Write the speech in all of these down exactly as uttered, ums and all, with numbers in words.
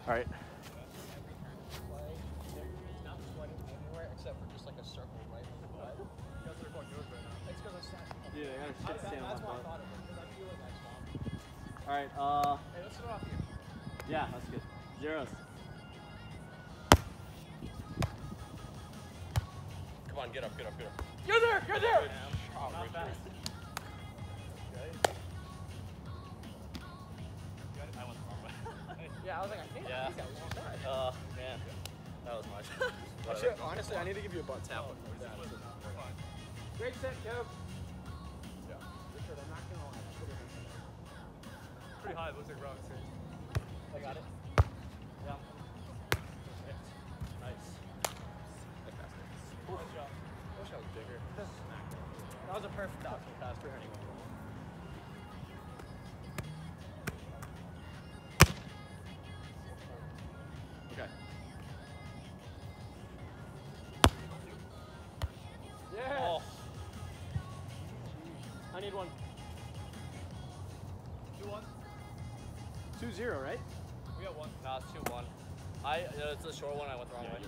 All right. It's not sweating anywhere except for just like a circle right on the butt. You guys are going good right now. It's because I snatched. Dude, I got a shit That, stain on that's my why I butt. thought of it, because I feel like I stopped. All right. Uh. Hey, let's start off here. Yeah, that's good. Zeros. Come on, get up, get up, get up. You're there! You're there! Oh, Not right fast. I went the wrong way. Yeah, I was like, I think Yeah. he's got long back. Uh, man, that was mine. Actually, honestly, I need to give you a butt tap. Oh, with that. Great set, Kev. Yeah. Richard, I'm not gonna lie. I should have been there. Pretty high, it looks like rock too. I got it. Yeah. Nice. Nice job. I wish I was bigger. That was a perfect option pass for anyone. Okay. Yeah. Oh, I need one. two one? Two zero, right? We got one. no, it's two one. I, uh, it's a short one, I went the wrong way.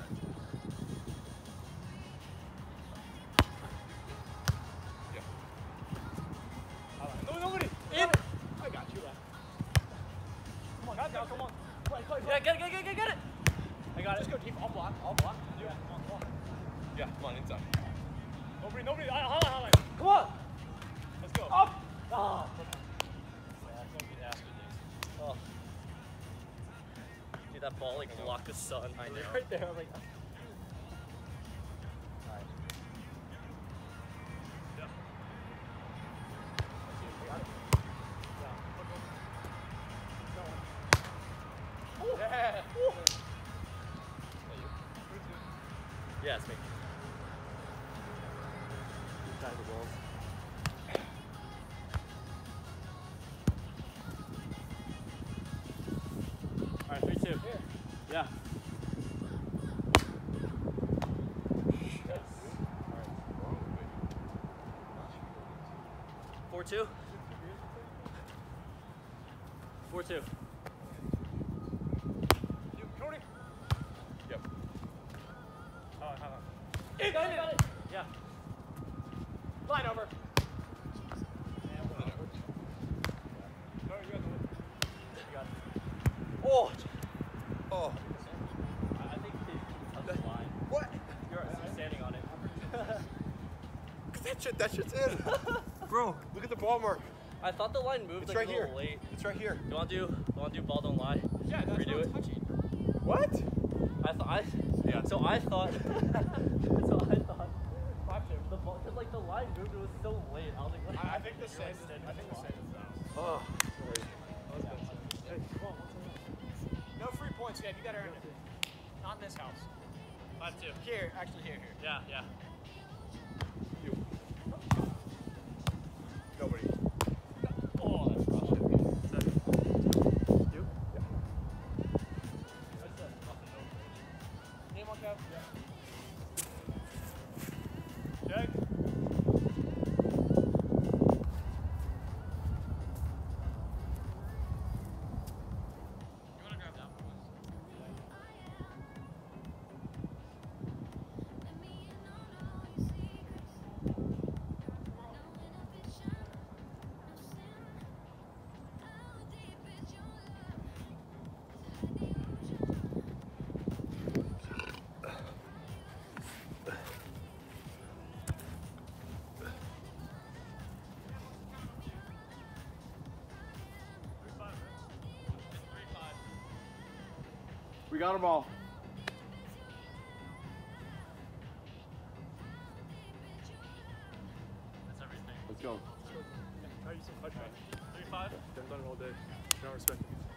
No, nobody! In. I got you. Come on, guys, come on. Play, play, play. Yeah, get it, get it, get it, get it! I got it. Just go deep. I'll block. I'll block. Yeah, come on, come on. Yeah, come on, inside. Nobody, nobody. I, highlight, highlight. Come on. Let's go. Up. Ah. Oh. Dude, that ball like blocked the sun. I know. Right there. I'm like, yeah. Yeah, it's me. Inside the balls. All right, three two. Here. Yeah. Four two. Four two. You, Cody. Yep. Highlight, highlight. In. Got it. Got it. Yeah. Line over. No, you got the one. You got it. Oh. Oh. I I think they can touch the line. What? You're standing on it. That shit, that shit's in. Bro, look at the ball mark. I thought the line moved It's like right a little here. late. It's right here. You want to do? You want to do ball don't lie? Yeah, that's Redo what it. I'm touching. What? I thought I. Yeah. So I thought. so I thought. Watch it. The ball, cause like the line moved. It was so late. I was like, what? I, I think the same is, I think the same is now. Oh. Hey, come on, no free points yet. You gotta earn it. Not in this house. Five two. Here, actually, here, here. Yeah, yeah. You. Nobody. Oh, that's rough. You? Name on Kev? Yeah. Jag? We got them all. That's everything. Let's go. How you some touchdown? Three five. Haven't done it all day. Not respecting you.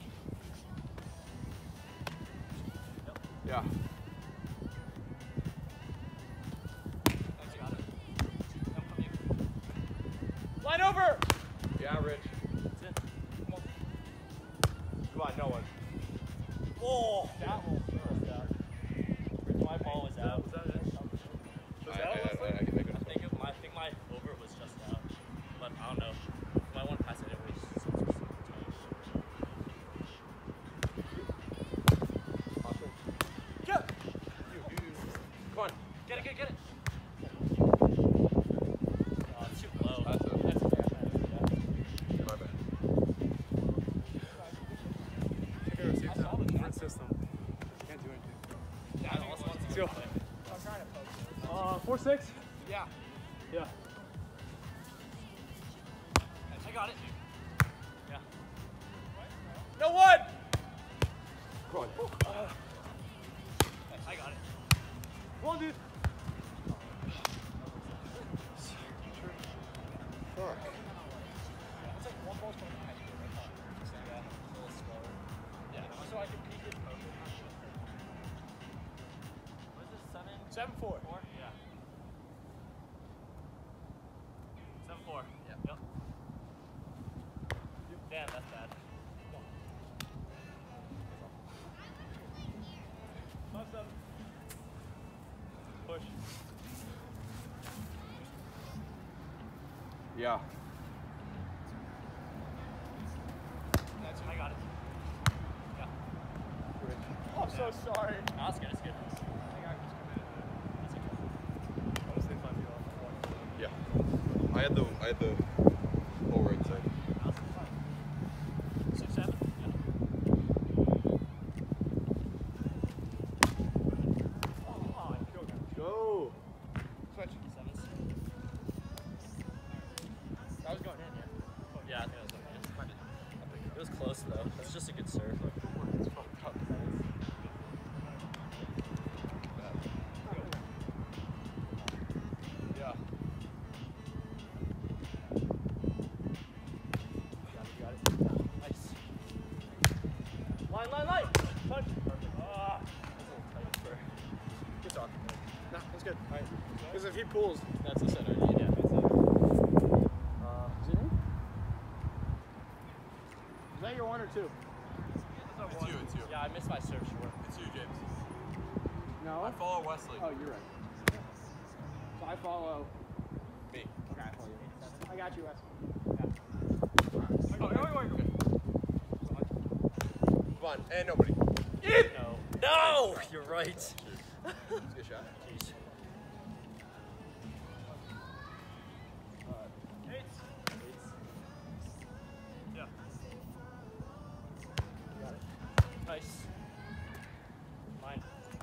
Yeah. Line over. Yeah, Rich. That's it. Come on. Come on, no one. Oh. That one. My ball was out. Was that it? Was I, that I, last I, time? I, can make it I think it, my, I think my over was just out, but I don't know. I might want to pass it anyways. get it, get it. Oh, it's too low. That's a, That's fair. Yeah. my bad. I saw the different system. Can't do anything. I also want to Let's go. play. I'm trying to poke. Uh, four six. Yeah. Yeah. I got it. Yeah. No one! Come on. I got it. Come on, dude. Fuck. It's like one ball's going to high school. That's all. So, yeah, it's a little slower. Yeah. So I can peek it. What is this, seven? seven four. Four? Yeah. Seven four. Yeah. Yep. Damn, that's bad. Five seven. Push. Yeah. That's I got it. Yeah. Oh, I'm so sorry. No, that's good, it's good. I think I just committed it. That's okay. I was thinking five feet off. Yeah. I had the I had the lower right side. That's fine. Six, seven? Yeah. Oh, I killed him. Go. Switch. Sevens? That was going in, yeah. Yeah, I think that was okay. It was close though. That's just a good serve. It's fucked up. Yeah. Got it, got it. Nice. Line, line, line! Touch. Perfect. Ah, that's a little tight for. Good talk. Nah, that's good. All right. Because if he pulls, That's the center. Yeah, that's it. Uh, is it in? Is that your one or two? It's you, it's you. Yeah, I missed my serve short. It's you, James. No. I follow Wesley. Oh, you're right. So I follow. Me. Okay. I got you, Wes. oh, wait, wait, wait. Come on, and nobody. No. No! You're right. It's a good shot. Jeez. Eights. Yeah. Got it. Nice. Mine.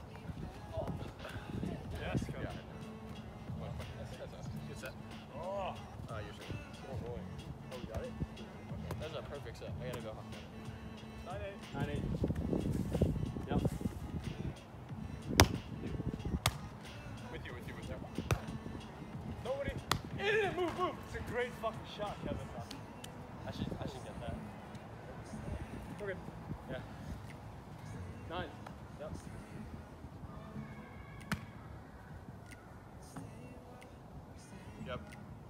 Yes, go. Yeah. Well, that's, that's us. Good set. Oh. Ah, you're second. Oh, boy. Oh, we got it? That's a perfect set. I gotta go. Nine eight. Nine eight. Yep. With you, with you, with you. Nobody. In it, move, move. It's a great fucking shot, Kevin. I should, I should get that. We're good. Yeah. Nine. Yep. Yep.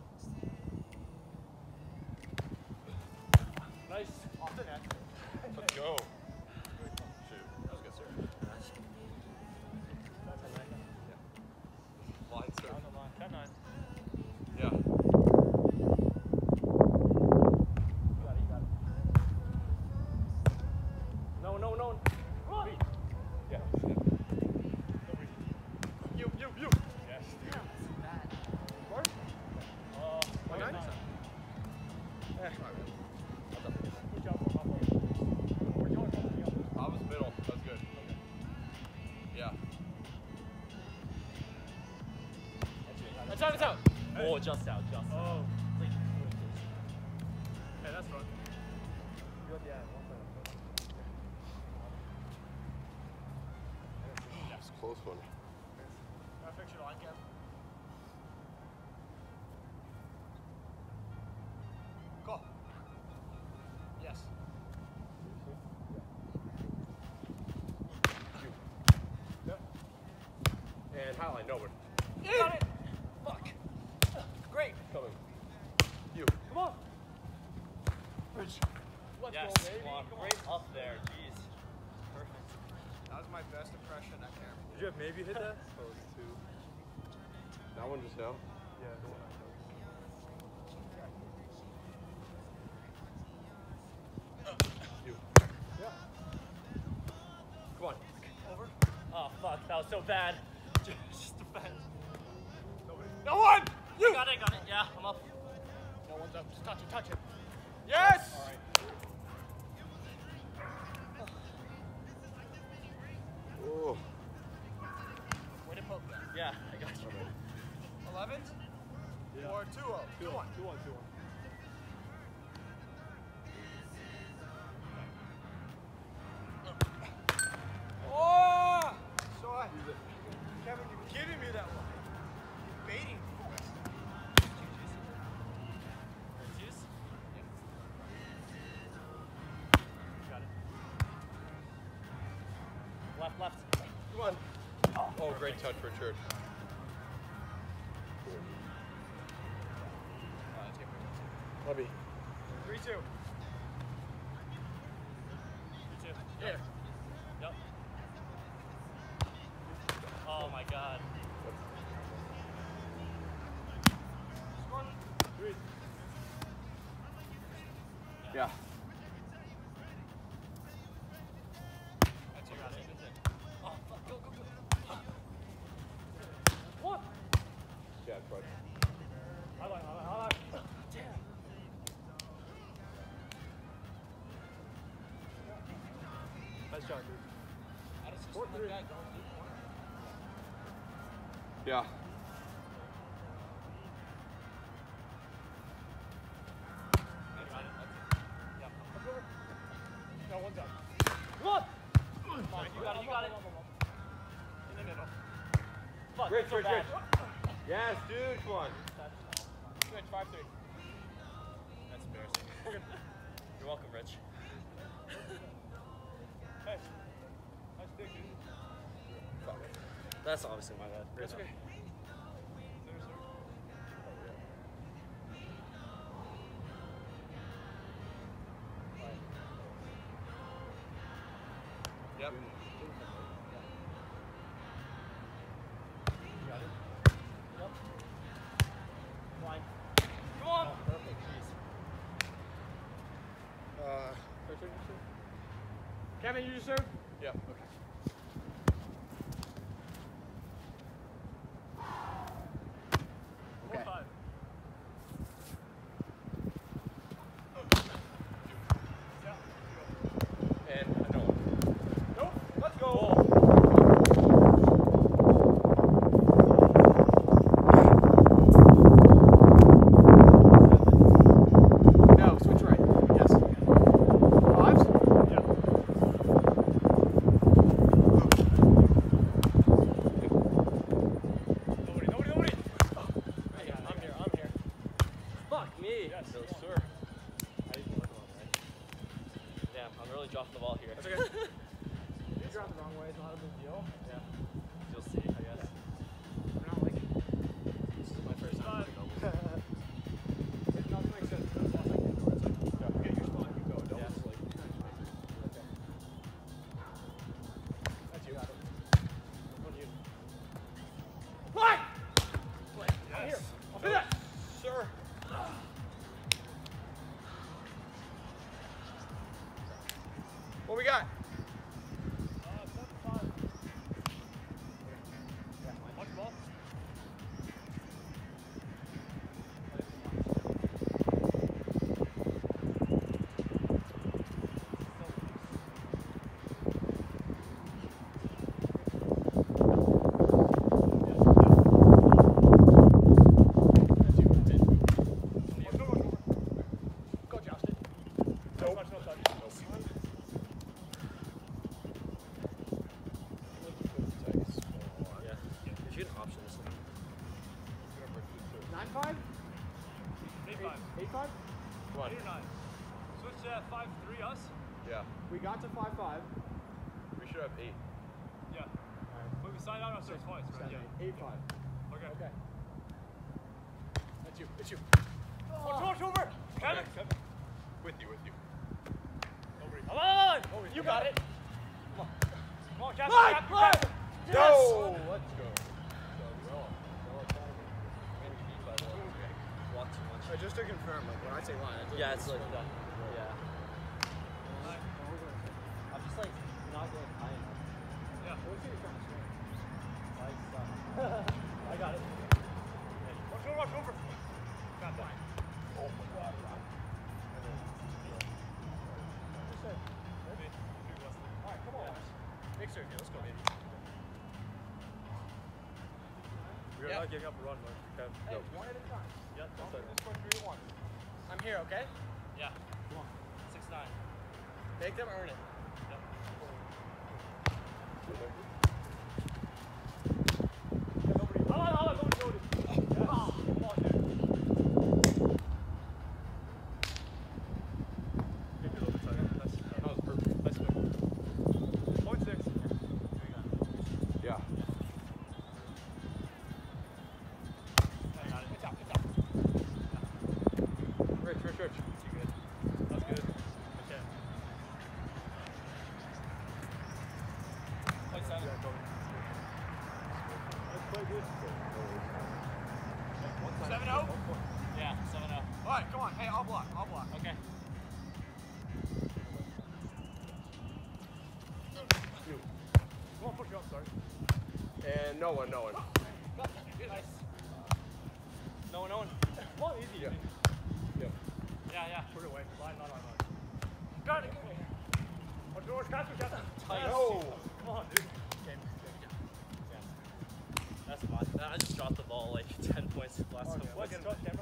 Nice. Off the net. Let's go. Shoot. That was a good serve. Line serve. Down the line. ten nine. Yeah. You got it, you got it. No, no, no. Come on. Yeah. You, you, you. Yes. Mark? Uh, One nine? Eh. My bad. Good job, Papa. We're going for the other. I was middle. That was good. Yeah. That's out, it's out. Oh, just out, just out. Oh. Like, Hey, that's fun. You got the ad. One point. It's a close one. Can I fix your line, Kev? Go. Yes. And highline, nobody. Got it. Fuck. Great. Coming. You. Come on. Let's yes, go, baby. come on, Come right up there, jeez. Perfect. That was my best impression. I can't. Did you have maybe hit that? Close two. That one just now? Yeah, the one I You. Yeah. Come on. Over. Oh, fuck, that was so bad. Just defend. I got it, got it. Yeah, I'm up. No one's up. Just touch it, touch it. Yes! All right. Oh. Way to poke that. Yeah, I got you. elevens? Yeah. Or two oh? Two one. Two one. Two one. Oh! So I, Kevin, you're giving me that one. You're baiting me. Juice? Got it. Left, left. Come on. Oh, great touch, Richard. Levy. three two. You too. Yeah. Yep. Oh my god. Three. Yeah. That's you. That's it. That's it. Oh, fuck. Go, go, go. One. Yeah, bud. Highlight, highlight, highlight. Damn. Nice shot, dude. Out of system Four, like three. that, don't do corner. Yeah. That's it. That's it. Yeah. No, one's up. One! Fine, You got it, you got it. In the middle. Fuck, Rich, so Rich, bad. Rich. Yes, dude, come on. Switch, five three. That's embarrassing. You're welcome, Rich. Hey. Nice dick, dude. Fuck. That's obviously my bad. That's okay. Seriously. Yep. Got it. Yep. Line. Come on! Oh, perfect. Jeez. Uh, first serve, you serve? Kevin, you just serve? Yep. Okay. Four five. And I don't. Nope. Let's go. No, switch right. Yes. Fives? Yeah. Nobody, nobody, nobody. Hey, I'm here, I'm here. Fuck me. Yes. No, Come on. sir. I need to look on, right? Damn, I'm really dropping the ball here. That's okay. You dropped the wrong way, it's not a big deal. Yeah. You'll see, I guess. We're not like, this is my first time putting doubles. It doesn't make sense. It's not like indoor. It's like, yeah, get your spot, you go. Doubles Yeah. is like, okay. That's you. Got it. On you. Play! Play. I'm here. I'll do that. Sir. What we got? Watch the ball. Go, Josh. No touch, no touch. Yeah. If you get an option, this one. Nine five? Eight five. Eight five? Come on. Eight or nine. Switch to five three us. Yeah. We got to five five. We should have eight. Yeah. But we signed out on six twice, right? Seven, Yeah. eight, eight five. Okay. Okay. That's you. It's you. Watch, watch over. Kevin. Kevin. With you, with you. Nobody. Come on! Nobody. You got it. Come on, Captain. Line, Captain, line. Captain. Yes! No! Let's go. Walk too much. So just to confirm, like when I say line, I Yeah, it's like that. Yeah. I'm just like not going high enough. Yeah. I suck. I got it. Watch over, watch over. turn here. Let's go, baby. We're Yeah. not giving up a run, man. Okay. Hey, Go. one at a time. Yeah, Don't that's do it. this for three to one. I'm here, okay? Yeah. Come on. Six nine. Make them earn it. Yep. Yeah, nobody. Oh, oh, oh, nobody noticed. Yes. Oh, come on, dude. Good, good overtime. Nice. That was perfect. Nice pick. Point six. Yeah. It's out, it's out. Rich, Rich, Rich. Too good. That's good. Okay. Point seven. Yeah, go. That's quite good. Seven oh? Yeah, seven oh. All right, come on. Hey, I'll block. I'll block. Okay. Come on, push it up, sorry. And no one, no one. Nice. No one, no one. Come on, easy. Yeah. easy. Yeah. Yeah, yeah. Put it away. Line, line, line, line. Got it. Oh, George, catch me, catch me. Tight. No. Come on, dude. That's fine. I just dropped the ball like ten points last Okay, time. let's touch camera.